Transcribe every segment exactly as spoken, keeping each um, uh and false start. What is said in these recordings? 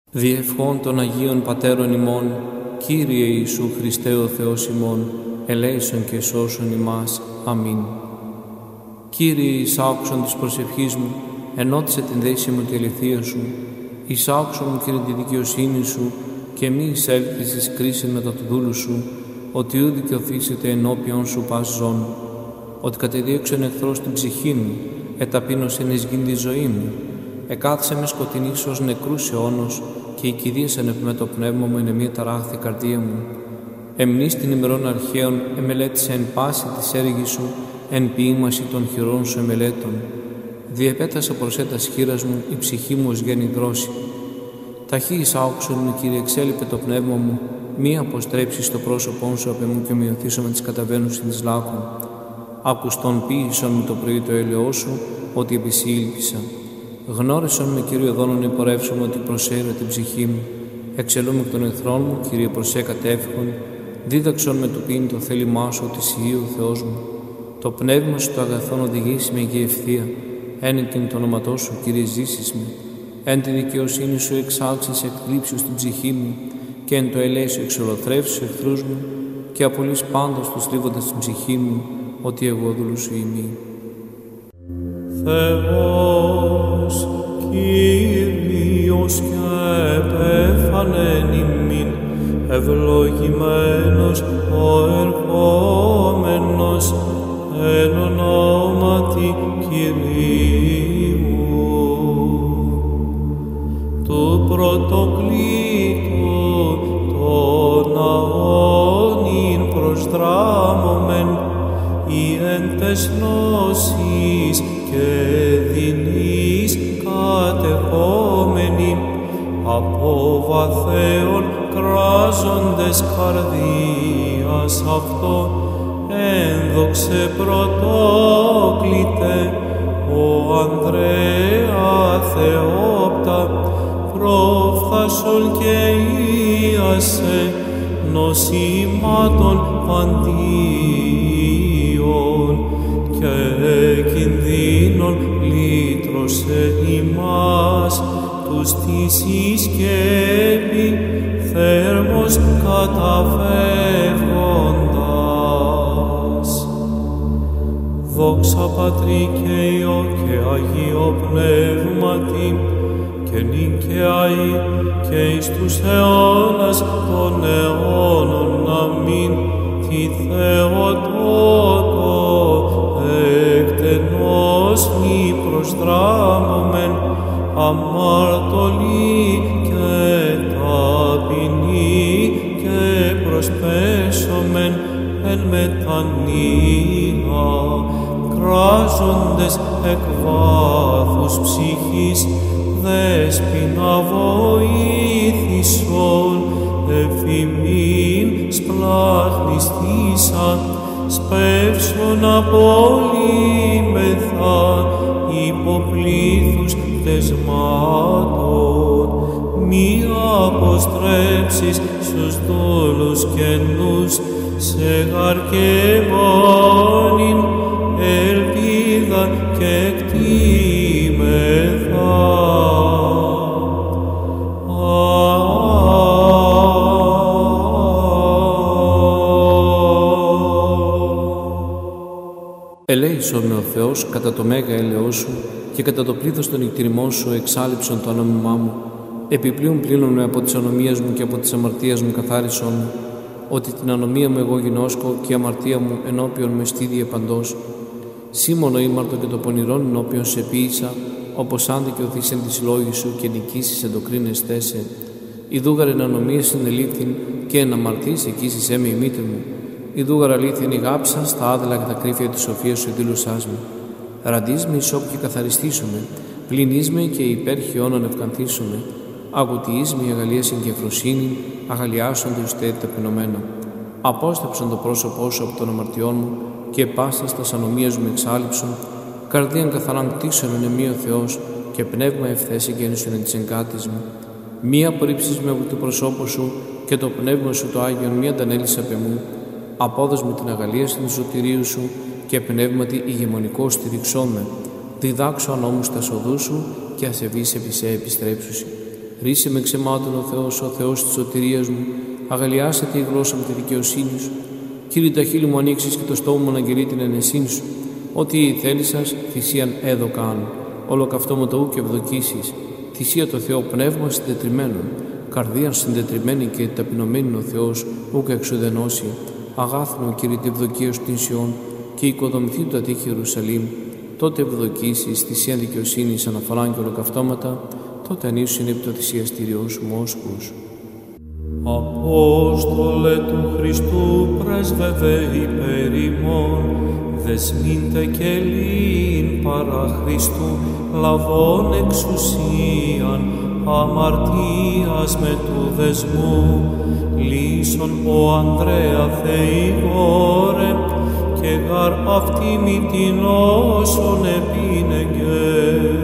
Διευχών των Αγίων Πατέρων ημών, Κύριε Ιησού Χριστέ ο Θεός ημών, ελέησον και σώσον ημάς. Αμήν. Κύριε, εις άκουσον της προσευχής μου, ενώτισε την δέση μου και αληθεία σου, εις άκουσον μου, Κύριε, τη δικαιοσύνη σου, και μη εισέλθεις εις κρίσιν μετά του δούλου σου, ότι ου δικαιωθήσετε ενώπιον σου πας ζών, ότι κατεδίωξεν εχθρός την ψυχή μου, εταπείνωσεν εις γην τη ζωή μου, εκάθισε με σκοτεινής ως νεκρούς αιώνος, και η κυρίσαν με το πνεύμα μου είναι μία ταράχθη καρδία μου. Εμνείς την ημερών αρχαίων εμελέτησε εν πάση της έργης σου, εν ποίημαση των χειρών σου εμελέτων. Διεπέτασα προς έτας χείρας μου, η ψυχή μου ως γέννη δρόση. Ταχύ εις άκουσον μου, Κύριε, εξέλιπε το πνεύμα μου, μη αποστρέψεις το πρόσωπόν σου απ' εμού και μειωθήσω με τις καταβαίνουσιν της λάκων. Ακουστόν ποίησον με το πρωί το έλεό σου, ότι επισήλπισα. Γνώρισον με, Κύριε, δόνον υπορεύσομαι ότι προσέρω την ψυχή μου. Εξελούμε εκ των εχθρών μου, Κύριε, προσέ κατεύχον. Δίδαξον με του πίν το θέλημά σου, ότι εσύ ο Θεός μου. Το πνεύμα σου το αγαθόν οδηγήσει με και ευθεία. Εν την το όνοματό σου, Κύριε, ζήσεις με. Εν τη δικαιοσύνη σου εξάλξεις εκκλήψεως στην ψυχή μου, και εν το ελέη σου εξολοθρεύσεις εχθρούς μου, και απολύς πάντως τους θλίβοντας την ψυχή μου, ότι εγώ δούλου σου ημί. Θεός, Κύριος και επέφανεν ημίν, ευλογημένος ο ερχόμενος, εν ονόματι Κυρίου. Του πρωτοκλήτου των ναών ειν προσδράμωμεν, οι εν τες γνώσεις και δεινείς κατεχόμενοι, από βαθέων κράζοντες καρδίας αυτό, ένδοξε πρωτόκλητε, ο Ανδρέα Θεόπτα, προφθάσον και ίασε νοσημάτων παντίων, και κινδύνων λύτρωσε ημάς, τους της η σκέπη θέρμος καταφεύγοντας. Δόξα Πατρί και Υιό και Αγίο Πνεύματι, και νυν και αεί και εις τους αιώνας των αιώνων. Αμήν. Τη Θεοτόκο εκτενώς μη προσδράμωμεν, αμαρτωλή και ταπεινή, και προσπέσομεν εν μετανία, κράζοντες εκ βάθους ψυχής, δέσποινα βοήθησον, εφημίν σπλάχνιστήσα, σπεύσον απολύμεθα, υποπλήθους θεσμάτων, μη αποστρέψεις στους δόλους καινούς, σε γαρκεμόνην ελπίδα και εκτίμεθα. Ελέησον με ο Θεός κατά το μέγα έλεος σου, και κατά το πλήθος των εκτηρημών σου εξάλειψον το ανόμημά μου. Επιπλέον πλύνον με από τις ανομίες μου και από τις αμαρτίες μου καθάρισον μου, ότι την ανομία μου εγώ γινώσκω και η αμαρτία μου ενώπιον με στήδιε παντός. Σήμωνο ήμαρτο και το πονηρόν ενώπιον σε ποίησα, όπως αν δικαιωθείς εν της λόγης σου και νικήσεις εν το κρίνες θέσε. Ιδούγαρ εν ανομίες συνελήφθην, και εν αμαρτής εκείσισέ με η μήτρη μου. Ιδούγαρ αλήθιν ηγάψα στα άδελα και τα κρύφια της σοφίας σου εδήλωσάς με. Ραντείς με ισόπ και καθαριστήσομαι, πλυνείς με και υπέρ χιόνων ευκανθήσομαι. Αγωτιείς με η αγαλίασιν και ευφροσύνη, αγαλιάσον το ιστέρι ταπεινωμένα. Απόστεψον το πρόσωπό σου από των αμαρτιών μου, και πάσας τας ανομίας μου εξάλειψον. Καρδίαν καθαράν κτίσον εν εμεί ο Θεός, και πνεύμα ευθέση γέννησον εν της εγκάτης μου. Μη απορρίψεις με από το προσώπο σου, και το πνεύμα σου το Άγιον μη αντανέλησε απ' εμού. Απόδος με την αγαλίαση του σωτηρίου σου, και πνεύματι ηγεμονικό στηριξόμαι. Διδάξω ανώμους τα σοδού σου, και ασεβείς επί σε επιστρέψουσι. Ρίσε με ξεμάτων ο Θεός, ο Θεός της σωτηρίας μου, αγαλιάσε τη γλώσσα μου τη δικαιοσύνη σου. Κύριε, τα χείλη μου ανοίξεις και το στόμα μου να αγγελεί την ενεσύνη σου. Ό,τι θέλησας, θυσίαν έδωκαν. Ολοκαυτώμα το ου και ευδοκίσεις. Θυσία το Θεό πνεύμα συντετριμένων. Καρδίαν συντετριμένη και ταπεινωμένη ο Θεός, ούκ εξουδενώσει. Αγάθνο, Κύριε, τη ευδοκία σου την Σιών και οικοδομηθεί το ατύχη Ιερουσαλήμ. Τότε ευδοκίσεις θυσίαν δικαιοσύνης αναφοράν και ολοκαυτώματα. Τότε ανήσου είναι επί το θυσιαστήριό σου μόσχους. Απόστολε του Χριστού πρέσβευε υπέρ ημών, δεσμήντε και λύν παρά Χριστού, λαβών εξουσίαν, αμαρτίας με του δεσμού, λύσον ο Ανδρέα Θεηγόρε, και γαρ αυτή μη την όσον επίνεγγεν.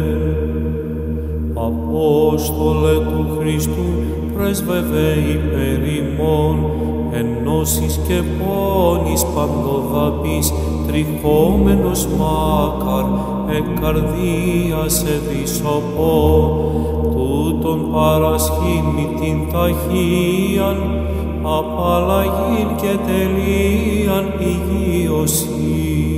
Απόστολε του Χριστού πρέσβευε υπέρ ημών, ενώσεις και πόνης παντοδαπής, τριχόμενος μάκαρ, εκ καρδίας εδισοπώ, τούτον παρασχήνει την ταχύαν, απαλλαγήν και τελείαν υγείωσιν.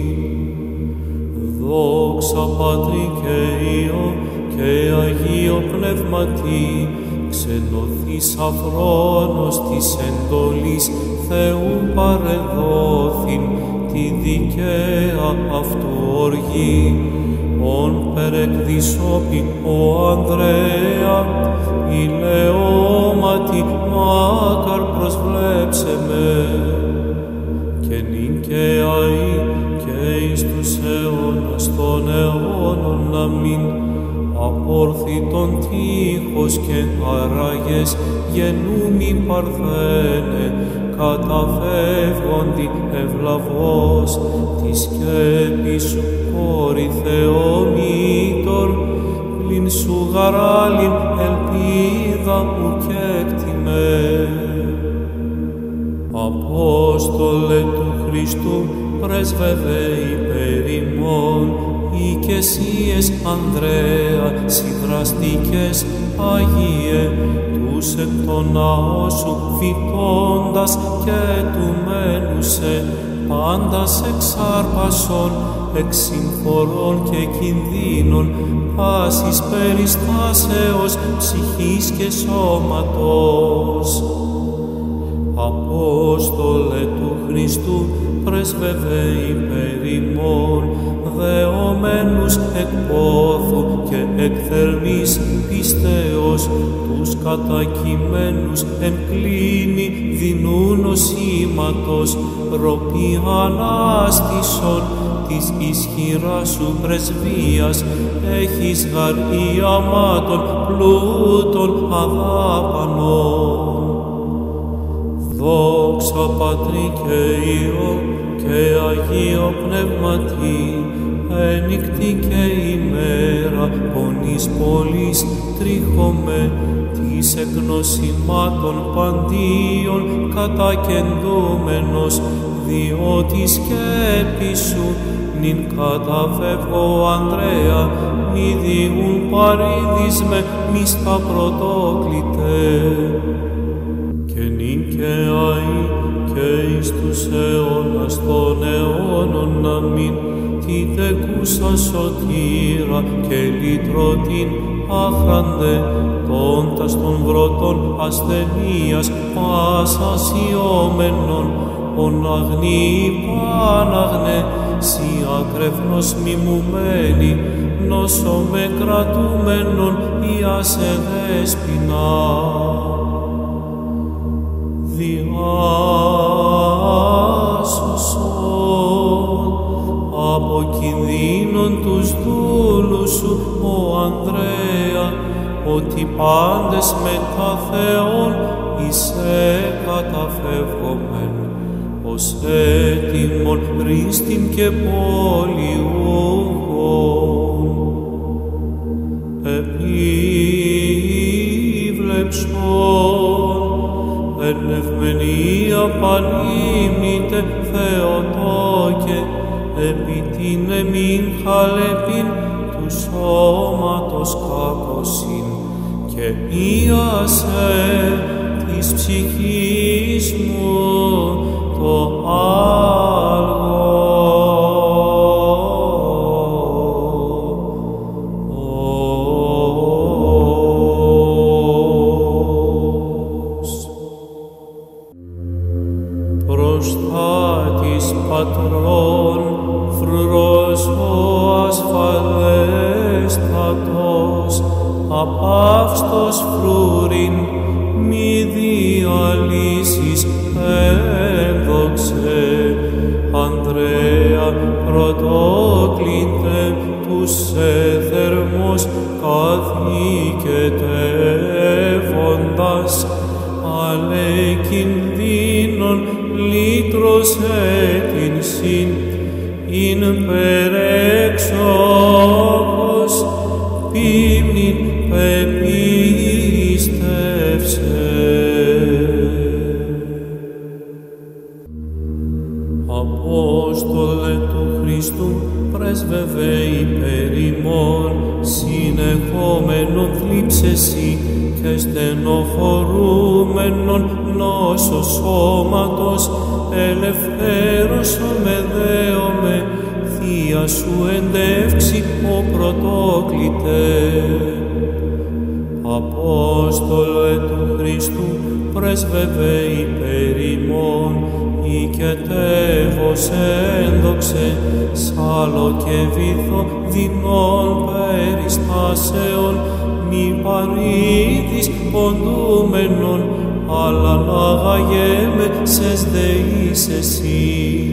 Δόξα Πατρί και Υιό και Αγίο Πνεύματι, ξενωθείς αφρόνος της εντολής Θεού παρεδόθην τη δικαία αυτού οργή. Ον περεκδισόπη ο Ανδρέα, ηλαιώματι μάκαρ προσβλέψε με, και νυν και αεί και εις τους αιώνας των αιώνων αμήν. Απόρθητον τείχος και αραγές γενούμι παρθένε, καταφεύγοντι ευλαβώς τη σκέπη σου κόρη Θεομήτωρ, πλην σου γαράλιν ελπίδα ουκ έκτιμε. Απόστολε του Χριστού πρέσβευε υπέρ ημών, οικεσίες Ανδρέα, συνδραστικές Αγίε, τους εκ των ναό σου φυτώντας και του μένουσε, πάντας εξάρπασον, εξ συμφορών και κινδύνων, πάσης περιστάσεως ψυχής και σώματος. Απόστολε του Χριστού πρέσβευε υπέρ ημών, δεωμένους εκ πόθου και εκ θερμής πίστεως, τους κατακειμένους εν κλίνη δεινού νοσήματος, ροπή ανάστησον της ισχυράς σου πρεσβείας, έχεις γαρ ιαμάτων πλούτων αδάπανων. Δόξα Πατρί και Υιό και Αγίο Πνεύματι, ένικτη και ημέρα πονής πολλής τρίχομε, της εκνοσημάτων παντίων κατακεντούμενος, διότι σκέπη σου νυν καταφεύγω Ανδρέα, μη διούν παρήδης με μη στα πρωτόκλητε. Και νυν και αεί και εις τους αιώνας των αιώνων αμήν, τη δεκούσα σωτήρα και λυτρωτήν άχραντε, τόντας των βρωτών ασθενείας πάσας ιόμενων, ον αγνή πάναγνε, σι ακρεφνός μιμουμένη, νόσο με κρατούμενον ιάσε δέσποινα. Διάσωσον από κινδύνων τους δούλους σου, ο Ανδρέα, ότι πάντες μετά Θεόν είσαι καταφεύγομεν, ως έτοιμον ρίστην και πολιούχον. Επίβλεψον εν ευμενία πανήμνητε Θεοτόκε, επί την εμήν χαλεπήν του σώματος κακοσύν και ίασε της ψυχής μου το άλγος. Μπροστά της Πατρών φρουρός ο ασφαλέστατος, απαύστος φρούριν μη διαλύσεις ένδοξε. Ανδρέα πρωτόκλητε τους έθερμος καθηκετεύοντας, ale κινδύνων λύτρωσε την συν ειν περέξοχος πίμνην πεπίστευσε. Απόστολε του Χριστού, πρέσβευε υπέρ ημών, συνεχόμενον θλίψεσι και στενοχωρούμενον νόσο σώματος, ελευθέρωσον με δέομαι, Θεία σου εντεύξη ο πρωτόκλητε. Απόστολε του Χριστού, πρέσβευε υπέρ ημών, οικετεύος ένδοξε, σάλο και βυθό δεινών περιστάσεων, μη παρήτης ποντούμενον, αλλά αγαγέμε σες δεείς εσύ.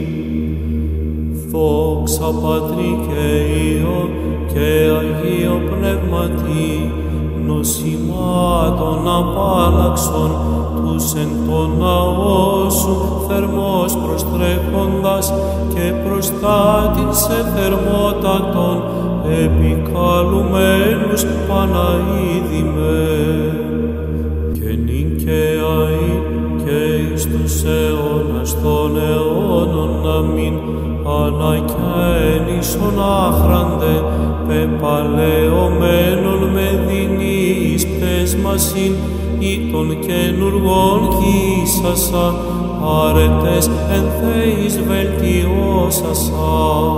Δόξα Πατρί και Υιό και Αγίο Πνεύματι, νοσημάτων απάλλαξον, τους εν το ναό σου θερμός προστρέχοντας και προστάτην σε θερμότατον επικαλουμένους Παναίδημε. Και νυν και αεί και εις τους αιώνας των αιώνων αμήν, ανακαίνισον άχραντε, πεπαλαιωμένων με δεινής πτέσμασιν, ή των καινουργών χύσασα, άρετες εν Θεής βελτιώσασα.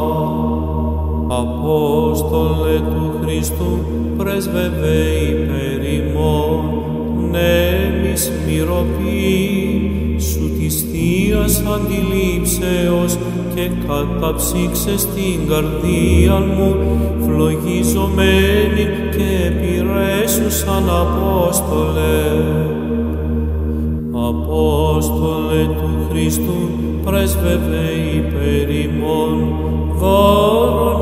Απόστολε του Χριστού, πρέσβευε υπέρ ημών, νέμις μυρωποίη σου της Θείας αντιλήψεως και καταψύξες την καρδία μου, φλογιζομένη και επιρρέσουσαν Απόστολε. Απόστολε του Χριστού, πρέσβευε υπέρ ημών, δώρον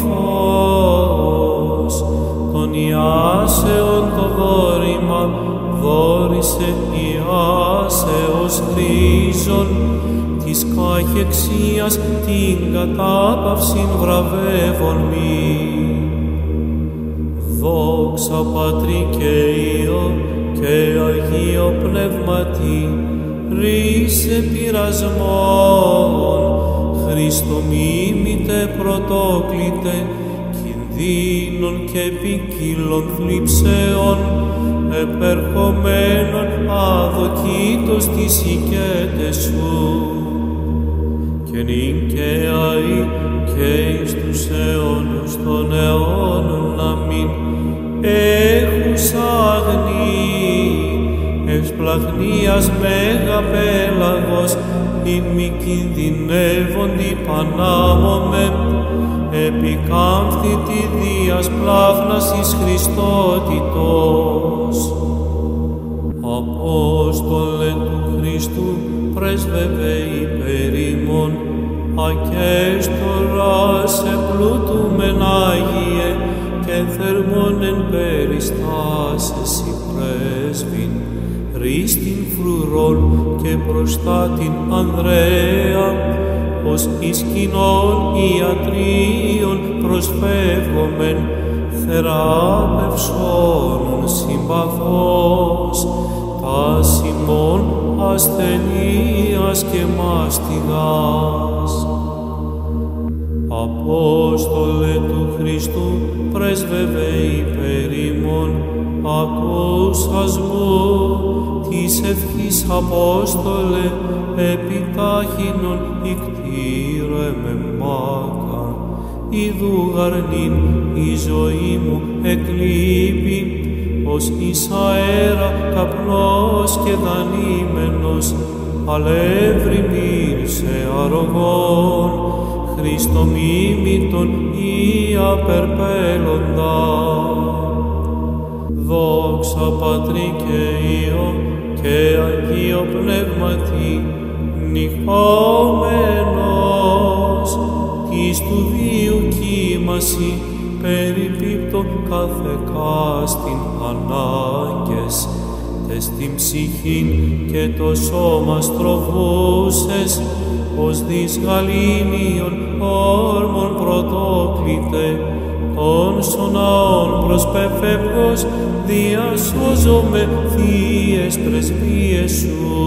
ηλιφός, των Ιάσεων το δώρημα, δώρισε Ιάσεως χρήζων, της καχεξίας την κατάπαυσιν βραβεύων μη. Δόξα Πατρί και Υιό και Αγίο Πνεύματι, ρίσε πειρασμών, Χριστομίμητε πρωτόκλητε, κινδύνων και ποικίλων θλίψεων, επερχομένων αδοκίτως τις οικέτες σου. Και νυν και αεί και εις τους αιώνους των αιώνων αμήν, έχους αγνή, ευσπλαχνίας μέγα πέλαγος, ειν μη κινδυνεύοντι πανάμωμε, επικάμφθη τη Δίας πλάχνας εις Χριστότητος. Απόστολε του Χριστού, πρέσβευε υπέρ ημών, ακέστορας επλούτουμεν Άγιε και θερμόν εν περιστάσες η πρέσβην, ρίστην φρουρών και προστάτην Ανδρέα, ως εις κοινών ιατρίων προσφεύγομεν, θεράπευσόνων συμπαθώς, τας ημών ασθενείας και μάστιγας. Απόστολε του Χριστού, πρέσβευε υπέρ ημών, ακούσας μου της ευχής Απόστολε, επιτάχυνον ικτήρε με μάκα. Ιδού γαρνήν η ζωή μου εκλείπει, ως εις αέρα καπνός και δανείμενος, αλεύρι σε αρωγόν, Χριστό μίμητον ή απερπέλλοντα. Δόξα Πατρί και Υιό και Αγίο Πνεύματι, νυχόμενος της του βίου κύμαση, περιπίπτω κάθε κάστην ανάγκες, τες την ψυχήν και το σώμα στροφούσες, ως δις γαλήνιον όρμων πρωτόκλητε, των σωναών προσπεφεύγος, διασώζομαι θείες πρεσβείες σου.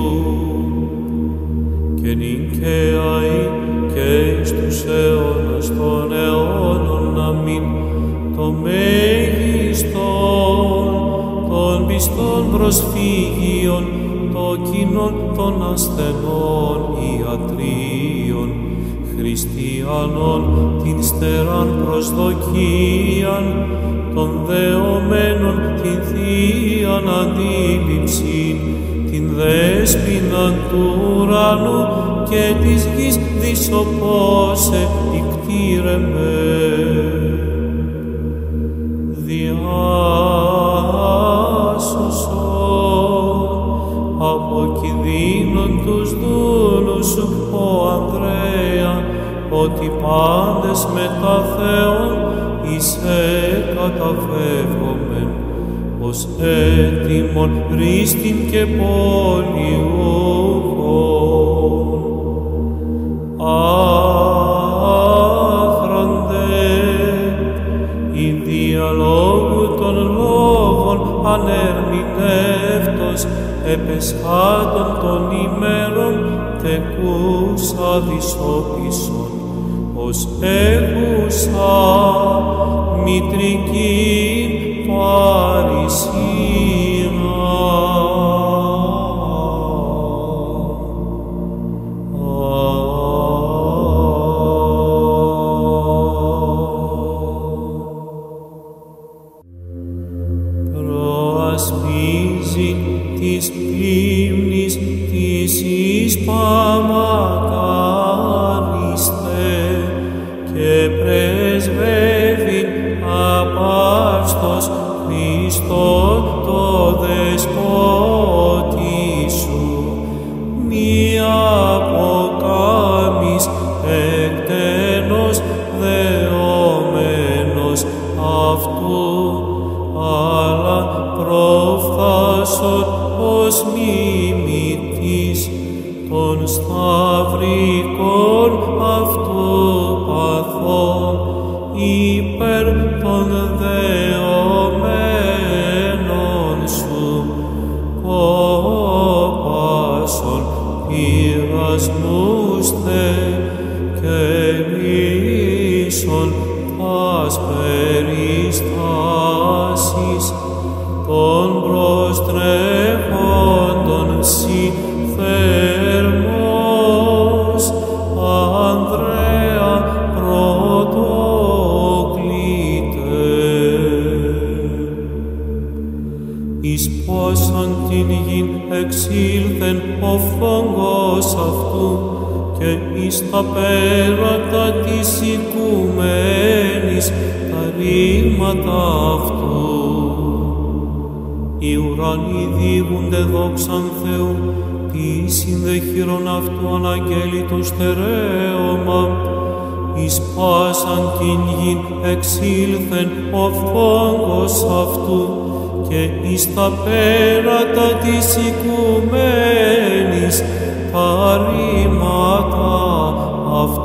Και νυν και αεί και εις τους αιώνας των αιώνων, αμήν, το μέγιστον των πιστών προσφύγιων, το κοινόν των ασθενών ιατρίων, χριστιανών την στεράν προσδοκίαν, των δεωμένων την θείαν αντίληψην, την δέσποιναν του ουρανού και της γης δισοπόσε ικτήρε με. Από κινδύνων τους δούλους σου, ο Ανδρέα, ότι πάντες μετά Θεόν είσαι καταφεύγομεν, ως έτοιμον ρίστην και πολιούχων. Άχραντε, η διαλόγου των λόγων ανερμηνεύτος, επεσχάτων των ημέρων τεκούσα δισόπισον, ως έχουσα μητρικήν παρησίρα. Προασπίζει της πλήμνης της εις παμακάριστε και πρεσβεύει απαύστος Χριστό το δεσπότη σου, μη αποκάμεις εκτενώς δεωμένος αυτού, αλλά προφθάσον ως μιμητής των σταυρικών αυτού παθών, υπέρ των δεωμένων σου, κόπασον πειρασμούς θε και λύσον τας περιστάσεις των προστρέχοντων σοι θερμός, Ανδρέα πρωτόκλητε. Εις πόσον την γην εξήλθεν ο φόγκος αυτού και εις τα πέρατα της οικουμένης τα ρήγματα αυτού. Οι ουρανοί δίγουνται δόξαν Θεού, ποιήσιν δε χειρον αυτού αναγγέλει το στερέωμα. Εις πάσαν την γην εξήλθεν ο φόγκος αυτού και εις τα πέρατα της οικουμένης τα ρήγματα αυτού.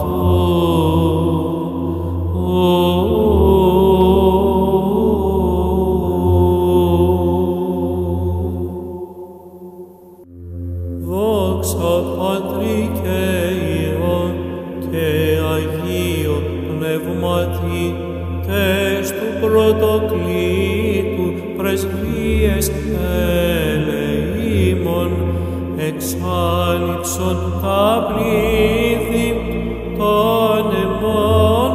Δόξα Πατρί και Υιό και Αγίο Πνεύματι, Θεοτοκλήτου πρεσβείες ελεήμων, εξάλειψον τα πλήθη των αιμών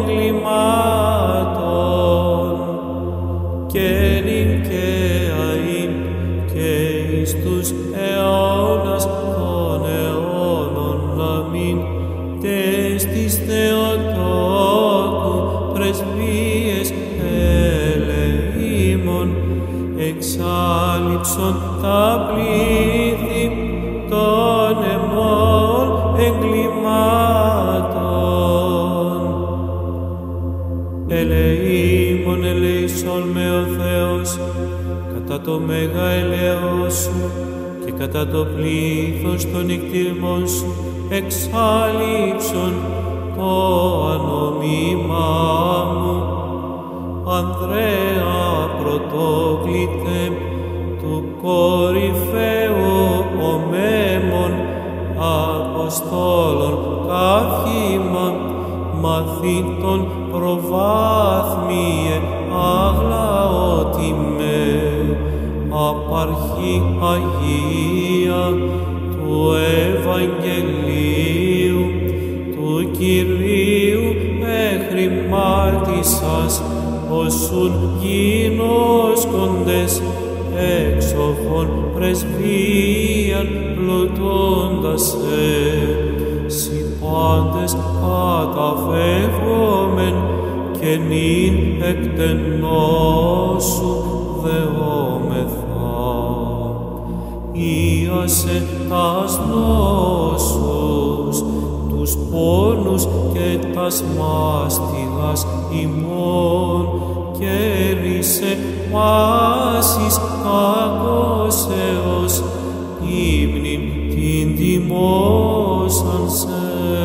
εγκλημάτων, και νυν και αΐν και εις τους αιώνας των αιώνων. Αμήν. Τες της Θεοτόκου πρεσβείες ελεήμων, εξάλειψον τα πλήθη των αιμών εγκλημάτων. Ελεήμων ελεήσον με ο Θεός, κατά το μέγα ελαιός σου και κατά το πλήθος των νικτήρμων σου, εξάλειψον το ανομήμα μου. Ανδρέα πρωτόκλητε του κορυφαίου ομέμων Αποστόλων καύχημα, μαθήτων προβάθμιε αγλαότιμε, απαρχή Αγία του Ευαγγελίου του Κυρίου μέχρι μάρτισσας, όσουν γινώσκοντες έξοχον πρεσβείαν πλουτώντας σε, σοι πάντες καταφεύγομεν και νυν εκτενώς σου δεόμεθα. Ήασε τας νόσους, τους πόνους και τας μάστιγας ημών, και ρίσε πάσης κακώσεως ύμνην την τιμώσαν σε.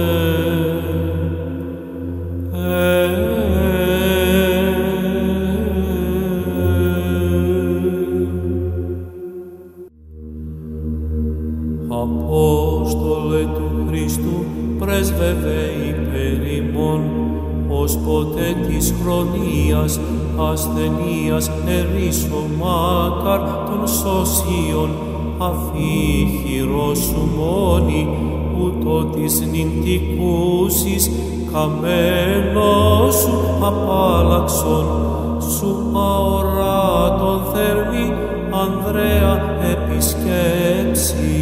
Απόστολε του Χριστού, πρέσβευε υπέρ ημών, ως ποτέ της χρονίας ασθενείας ερήσω μάκαρ των σωσίων, αφήχυρος σου μόνη, ούτω της νυντικούσης καμένος σου απάλαξον, σου αοράτων θερμή Ανδρέα επισκέψη.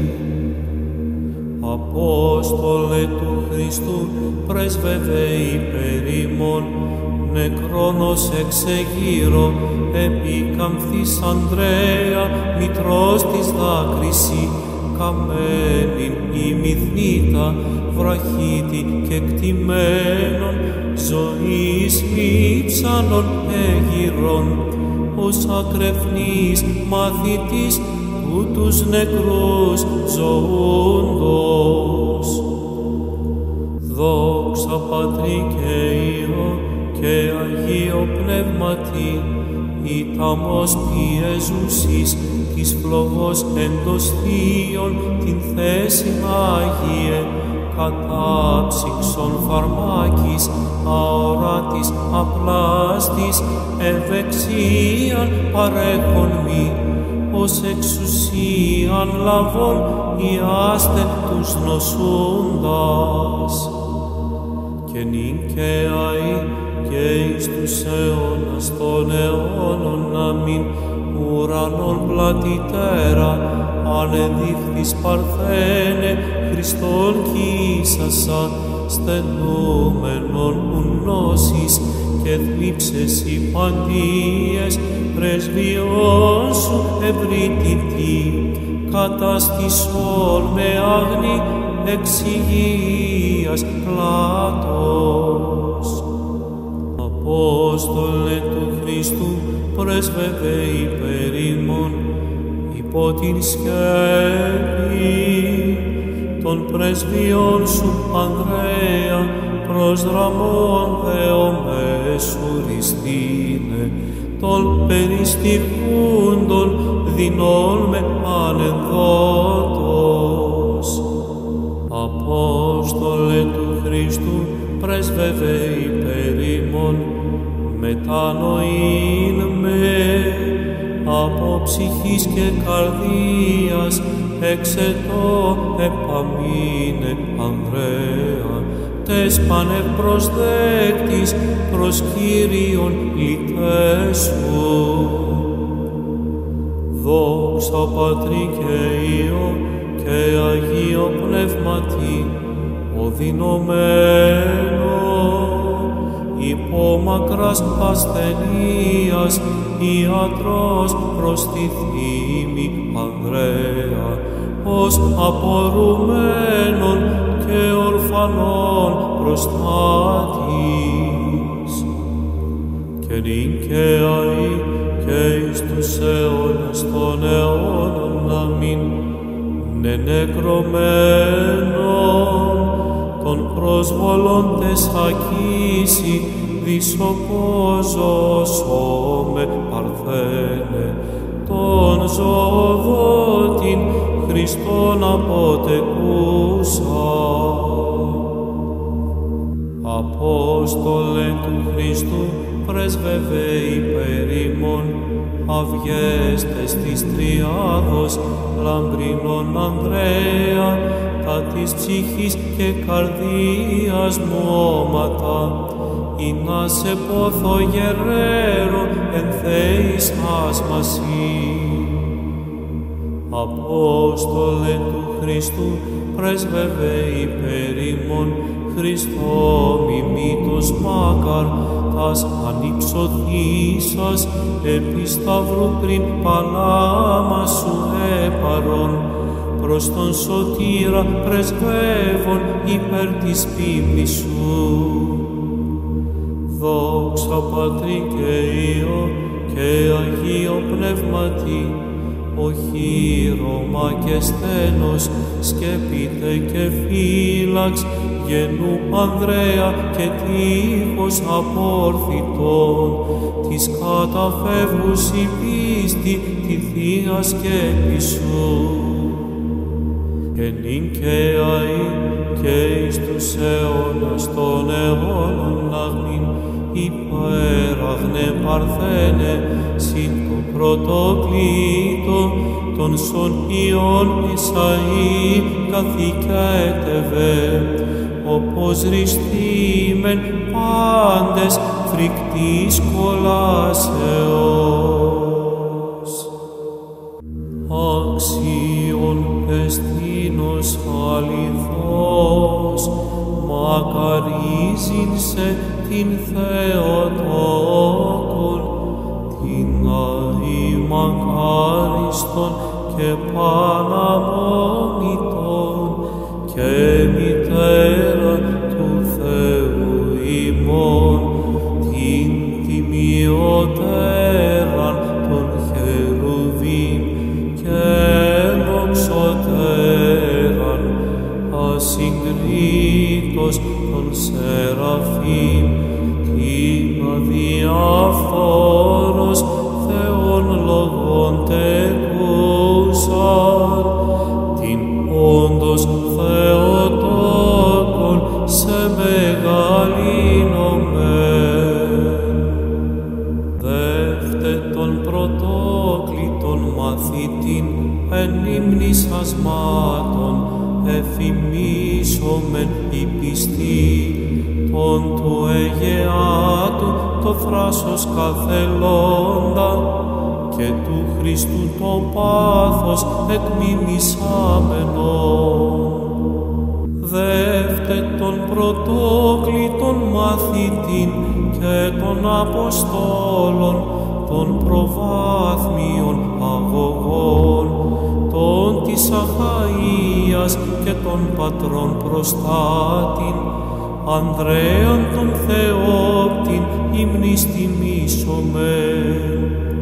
Απόστολε του Χριστού, πρέσβευε υπέρ ημών, νεκρόνος εξεγείρο, επικαμφθής Ανδρέα, μητρός της δάκρυση, καμένην ημιθνήτα, βραχίτη και κτημένων, ζωής λείψανων εγειρών, ως ακρεφνής μαθητής τους νεκρούς ζωούντος. Δόξα Πατρί και Υιό και Αγίο Πνεύματι, ήταμος πιεζούσις της φλογός εντός θείων την θέση Άγιε, κατάψυξον φαρμάκης αοράτης απλάστης, ευεξίαν παρέχον μη, ως εξουσίαν λαβών ιάστε τους νοσούντας. Και νυν και αεί και εις τους αιώνας των αιώνων. Αμήν. Ουρανών πλατητέρα, ανεδείχθης παρθένε, Χριστόν κοίσασα, στενούμενον ουνώσεις και θλίψες υπαντίες, πρεσβειών σου ευρύτητη, καταστησόν με άγνη εξηγίας πλάτος. Απόστολε του Χριστού, πρέσβευε υπέρ ημών, υπό την σκέπη των πρεσβειών σου Ανδρέα, προσδραμών Θεομέσου ριστήνε, των περιστυχούντων δεινών με ανενδότος. Απόστολε του Χριστού, πρέσβευε υπέρ ημών, μετανοήν με από ψυχής και καρδίας εξετώ επαμείνε Ανδρέα, τες πανευπροσδέκτης προς Κύριον λυτέσου. Δόξα Πατρί και Υιό και Αγίο Πνεύματι, οδυνωμένο υπό μακράς ασθενείας ιατρός προς τη θύμη Ανδρέα, ως απορουμένων και ορφανών προστάτης. Και νυν και αεί και εις τους αιώνας των αιώνων αμήν, ναι νεκρωμένων των προσβολών τες ακήσει δισοπόζωσόμε Παρθένε, τον ζωοδότην Χριστόν αποτεκούσα. Απόστολε του Χριστού, πρέσβευε υπέρ ημών, αυγέστες της Τριάδος, λαμπρινών Ανδρέα, τα της ψυχής και καρδίας μου όματα, ή να σε πόθω γερέρο εν θέης άσμαση. Απόστολε του Χριστού, πρέσβευε υπέρ ημών, Χριστό μιμήτως μάκαρ, τας ανυψωθήσας επί σταυρού πριν παλάμα σου έπαρον, προς τον σωτήρα πρεσβεύων υπέρ της πίμνης σου. Δόξα Πατρί και Υιό και Αγίο Πνεύματι, οχύρωμα και στένος, σκέπητε και φύλαξ, γενού Ανδρέα και τείχος απόρθητον, της καταφεύγουσι πίστη τη Θεία σκέπη σου. Και νυν και αεί και εις τους αιώνας των αιώνων αμήν, υπέραγνε Παρθένε, συν το πρωτοκλήτο, των σον Υιών Ισαΐ καθηκέτευε, όπως ριστήμεν πάντες φρικτής κολάσεως. Αξίων εστίνος αληθώς, μακαρίζειν σε την Θεοτόκον, την αημακάριστον και παναμόμητον και μητέρα του Θεού ημών, την τιμιωτέραν των χερουβίμ και δοξωτέραν, ασυγκρίτως των σεραφείμ, την αδιαφθόρος Θεόν λογών τεκούσαν, την όντως Θεοτόκον σε μεγαλύνομεν. Δεύτε τον πρωτόκλητον μαθητήν εν ύμνης ασμάτων, εφημίσομεν η πιστή, τον του Αιγαιάτου το θράσος καθελώντα, και του Χριστού το πάθος εκμιμησάμενον. Δεύτε τον πρωτόκλητον μαθητήν και των Αποστόλων, των προβάθμιων αγωγών, των της Αχαΐας και των πατρών προστάτην, Ανδρέαν τον Θεόπτην ύμνης τιμήσομεν.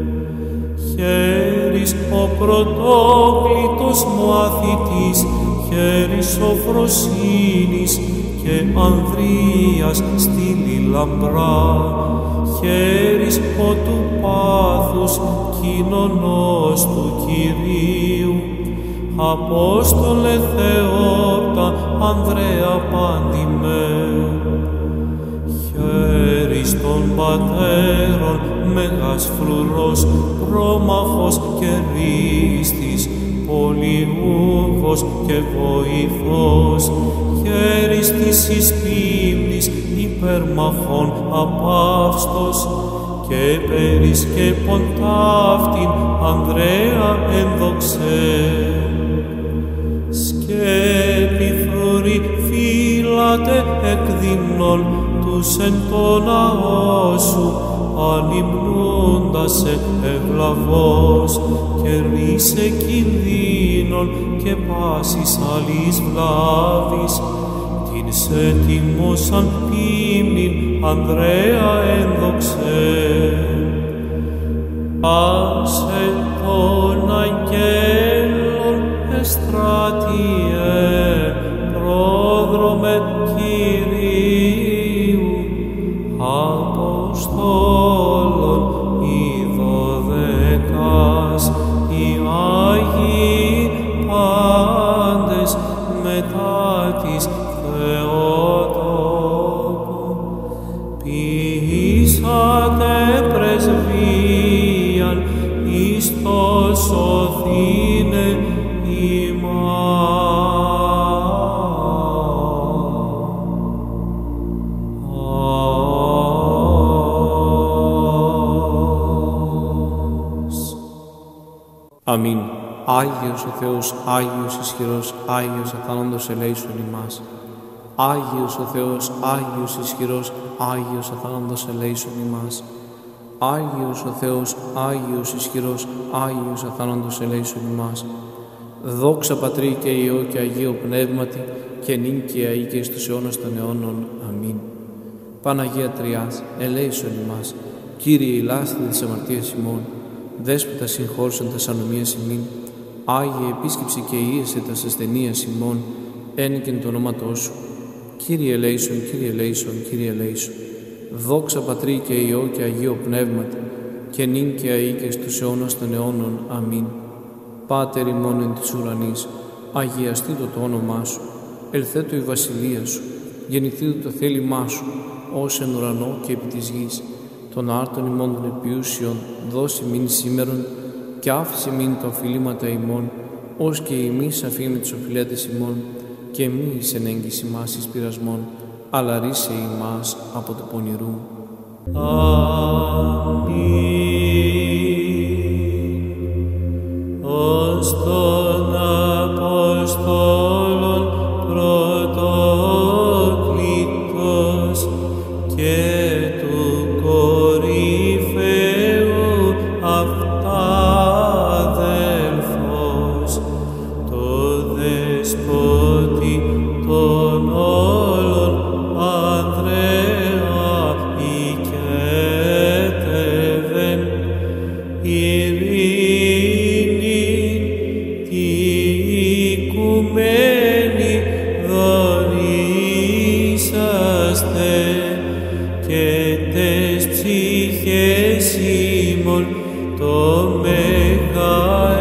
Χέρις ο πρωτόκλητος μαθητής, χέρις σοφροσύνης και ανδρείας στήλη λαμπρά, χέρις ο του πάθους κοινωνός του Κυρίου, Απόστολε Θεόπτα Ανδρέα πάντημε. περί των πατέρων μέγας φρουρός, πρόμαχος και ρίστης, πολυούχος και βοηθός, χέρις της εις πίμνης υπερμαχών απαύστος, και περισκέπων ταύτην Ανδρέα ενδοξέ. Σκέπη φρουρή φύλατε εκδεινών τους εν το ναό σου, ανυμνούντας ευλαβώς, και ρίσε κινδύνων και πάσης άλλης βλάβης, την σε τιμώσαν πίμνην Ανδρέα ενδοξέ. Άσε των αγγέλων εστράτιε, πρόδρομε Κυρίου, Αποστόλων οι δωδεκάς, οι Άγιοι πάντες μετά της Θεοτόκου, ποιήσατε πρεσβείαν εις το σωθήνε Αμήν. Άγιος ο Θεός, Άγιος ισχυρός, Άγιος αθάνατος ελέησον ημάς. Άγιος ο Θεός, Άγιος ισχυρός, Άγιος αθάνατος ελέησον ημάς. Άγιος ο Θεός, Άγιος ισχυρός, Άγιος αθάνατος ελέησον ημάς. Δόξα Πατρί και Υιό και Αγίο Πνεύματι, και νυν και αεί και εις τους αιώνας των αιώνων. Αμήν. Παναγία Τριάς, ελέησον ημάς. Κύριε ηλάστη της αμαρτίας ημών, Δέσποτα συγχώρησον τας ανομίας ημίν, Άγιε επίσκεψη και ίεσε τας ασθενείας ημών, ένικεν το ονόματό σου. Κύριε ελέησον, Κύριε ελέησον, Κύριε ελέησον. Δόξα Πατρί και Υιό και Αγίο Πνεύματι, και νυν και αεί και στους αιώνας των αιώνων. Αμήν. Πάτερ ημών εν της ουρανής, αγιαστήτω το όνομά σου, ελθέτω η βασιλεία σου, γεννηθήτω το θέλημά σου, ως εν ουρανό και επί της γης. Των άρτων ημών των επιούσιων δώσει μην σήμερον, και άφησε μην τα οφειλήματα ημών, ως και εμείς αφήνουμε τις οφειλέτες ημών, και μη εις εν έγκυση μας εις πειρασμών, αλλά ρίσε ημάς από το πονηρού. Αμήν. Ως των Αποστόλων πρωτοκλήτως και του κορυφαίου αυτάδελφος, το δεσπότη των όλων Ανδρέα οικέτευεν, ειρήνη τη οικουμένη δωρήσαστε, και τες ψυχές ημών το μέγα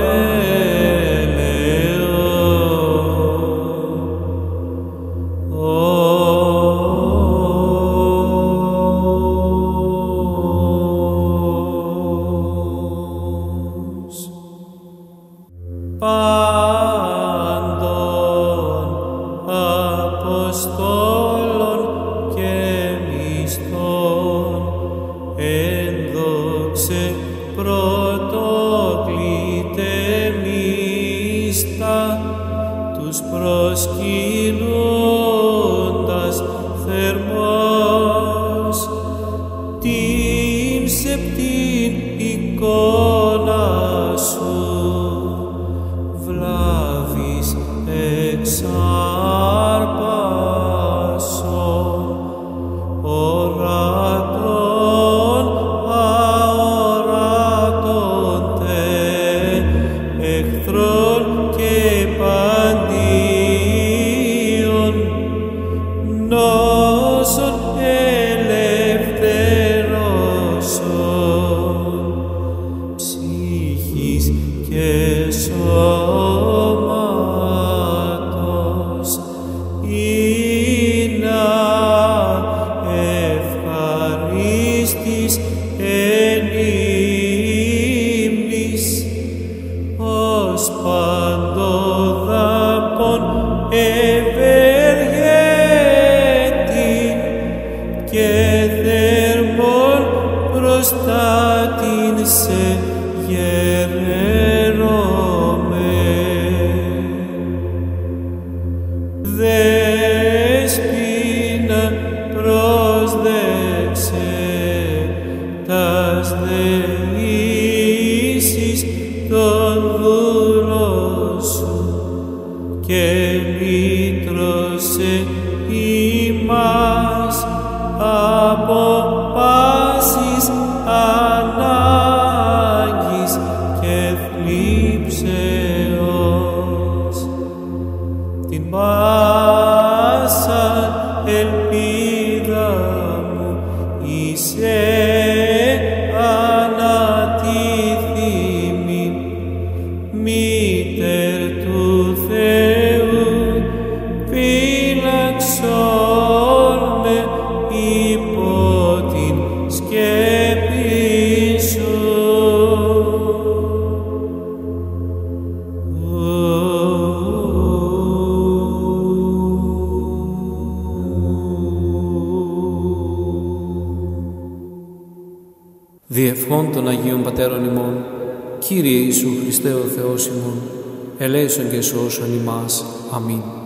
έλεος. Πάντων Αποστόλων και μισθών ένδοξε πρωτοκλήτε μίστα, τους προσκυνούντας θερμός την σεπτήν εικόνα σου, βλάβης εξάρπασον, ορατών αορατών τε, εχθρών και παντίον, νόσον ελευθερώσον, ψυχής και σώματος, ή να ευχαριστώ. παντοδάπων ευεργέτην και θερμόν προστάτην σε γερέρωμε. Δέσποινα πρόσδεξε τας δεήσεις των δούλων σου και λύτρωσε ημάς από πάσης ανάγκης και θλίψεως. Την πάσαν ελπίδα μου είσαι ανατίθιμη, μήτερ του Θεού, φύλαξον με υπό την σκέπη σου. Διευχών των Αγίων Πατέρων ημών, Κύριε Ιησού Χριστέ ο Θεός ημών, ελέησον και σώσον ημάς. Αμήν.